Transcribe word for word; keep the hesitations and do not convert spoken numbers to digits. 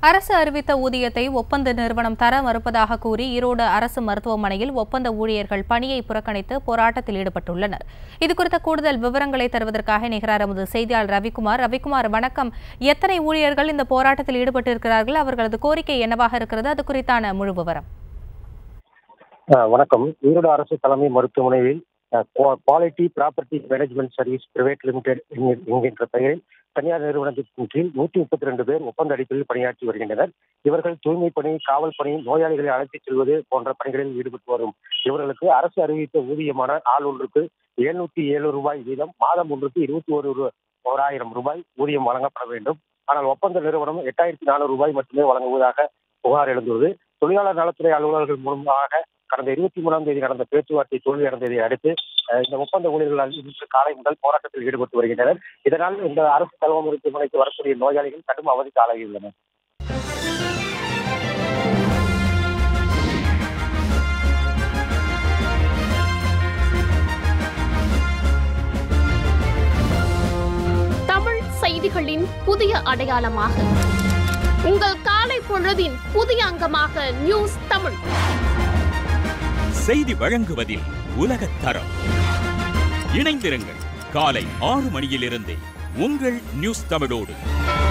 அரசு அறிவித்த ஊதியத்தை ஒப்பந்த நிறுவனம் தர மறுப்பதாக கூறி ஈரோடு அரசு மருத்துவமனையில் ஒப்பந்த ஊழியர்கள் பணியை புறக்கணித்து போராட்டத்தில் ஈடுபட்டுள்ளனர். இதுகுறித்த கூடுதல் விவரங்களை தருவதற்காக நிகரார் எமது செய்தியாளர் ரவிக்குமார். ரவிக்குமார், வணக்கம். எத்தனை ஊழியர்கள் இந்த போராட்டத்தில் ஈடுபட்டிருக்கிறார்கள்? அவர்களது கோரிக்கை என்னவாக இருக்கிறது? அது குறித்தான முழு விவரம். வணக்கம். ஈரோடு அரசு தலைமை மருத்துவமனையில் quality property management service private limited என்கின்ற பெயரில் தனியார் நிறுவனத்தின் கீழ் நூற்றி முப்பத்தி ரெண்டு பேர் ஒப்பந்த அடிப்படையில் பணியாற்றி வருகின்றனர். இவர்கள் தூய்மை பணி, காவல் பணி, நோயாளிகளை அழைத்துச் செல்வது போன்ற பணிகளில் ஈடுபட்டு வரும் இவர்களுக்கு அரசு அறிவித்த ஊதியமான நாள் ஒன்றுக்கு எழுநூத்தி ஏழு ரூபாய் வீதம் மாதம் ஒன்றுக்கு இருபத்தி ஒரு ஓராயிரம் ரூபாய் ஊதியம் வழங்கப்பட வேண்டும். ஆனால் ஒப்பந்த நிறுவனம் எட்டாயிரத்தி நானூறு ரூபாய் மட்டுமே வழங்குவதாக புகார் எழுந்துள்ளது. தொழிலாளர் நலத்துறை அலுவலர்கள் மூலமாக கடந்த இருபத்தி மூணாம் தேதி நடந்த பேச்சுவார்த்தை தோல்வியடைந்ததை அடுத்து இந்த ஒப்பந்த ஊழியர்கள் இன்று காலை முதல் போராட்டத்தில் ஈடுபட்டு வருகின்றனர். இதனால் இந்த அரசு தலைமை மருத்துவமனைக்கு வரக்கூடிய நோயாளிகள் கடும் அவதிக்கு ஆளாகியுள்ளனர். தமிழ் செய்திகளின் புதிய அடையாளமாக உங்கள் காலை பொழுதின் புதிய அங்கமாக நியூஸ் தமிழ் செய்தி வழங்குவதில் உலகத் தரம். இணைந்திருங்கள் காலை ஆறு மணியிலிருந்தே உங்கள் நியூஸ் தமிழோடு.